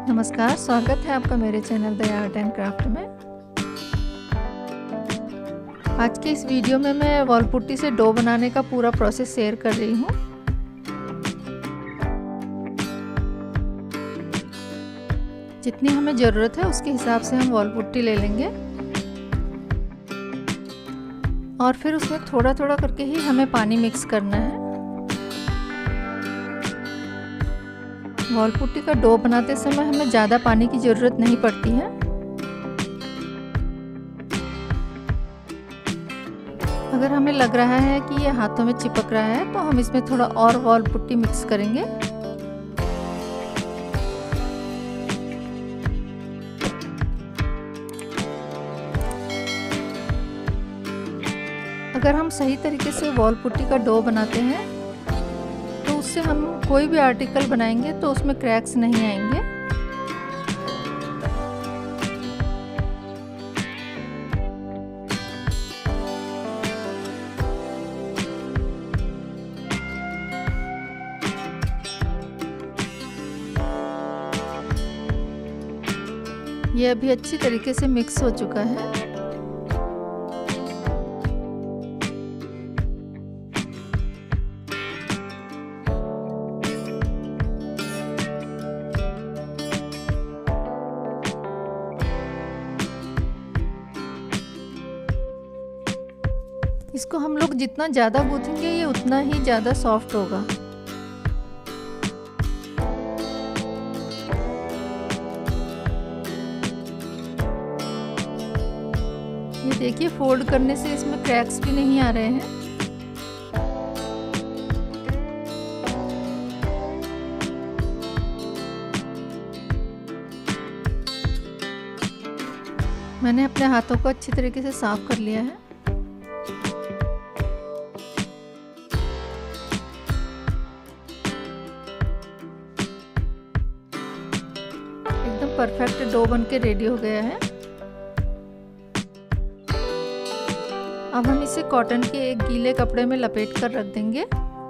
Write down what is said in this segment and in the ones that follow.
नमस्कार, स्वागत है आपका मेरे channel Daya art and craft में। आज के इस वीडियो में मैं वॉल पुट्टी से डो बनाने का पूरा प्रोसेस शेयर कर रही हूँ। जितनी हमें ज़रूरत है उसके हिसाब से हम वॉल पुट्टी ले लेंगे और फिर उसमें थोड़ा थोड़ा करके ही हमें पानी मिक्स करना है। वॉल पुट्टी का डो बनाते समय हमें ज़्यादा पानी की ज़रूरत नहीं पड़ती है। अगर हमें लग रहा है कि ये हाथों में चिपक रहा है तो हम इसमें थोड़ा और वॉल पुट्टी मिक्स करेंगे। अगर हम सही तरीके से वॉल पुट्टी का डो बनाते हैं तो उससे हम कोई भी आर्टिकल बनाएंगे तो उसमें क्रैक्स नहीं आएंगे। ये अभी अच्छी तरीके से मिक्स हो चुका है। इसको हम लोग जितना ज़्यादा गूँथेंगे ये उतना ही ज़्यादा सॉफ्ट होगा। ये देखिए, फोल्ड करने से इसमें क्रैक्स भी नहीं आ रहे हैं। मैंने अपने हाथों को अच्छी तरीके से साफ कर लिया है। परफेक्ट डो बनके रेडी हो गया है। अब हम इसे कॉटन के एक गीले कपड़े में लपेट कर रख देंगे।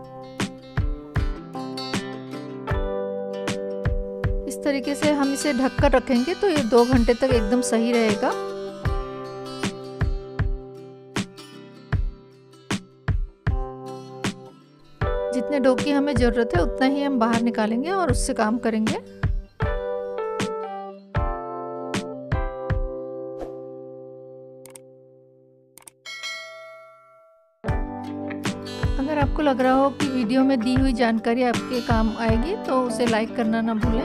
इस तरीके से हम इसे ढक कर रखेंगे तो ये 2 घंटे तक एकदम सही रहेगा। जितने डो की हमें ज़रूरत है उतना ही हम बाहर निकालेंगे और उससे काम करेंगे। अगर आपको लग रहा हो कि वीडियो में दी हुई जानकारी आपके काम आएगी तो उसे लाइक करना ना भूलें।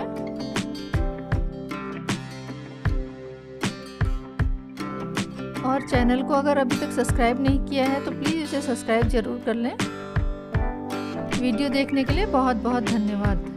और चैनल को अगर अभी तक सब्सक्राइब नहीं किया है तो प्लीज़ इसे सब्सक्राइब ज़रूर कर लें। वीडियो देखने के लिए बहुत बहुत धन्यवाद।